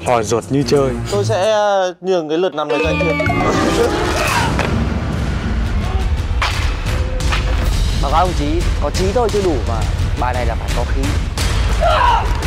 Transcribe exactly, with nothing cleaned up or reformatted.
Hỏi ruột như chơi. Tôi sẽ nhường cái lượt nằm này cho anh Thiên. Báo cáo đồng chí, có trí thôi chưa đủ mà bài này là phải có khí.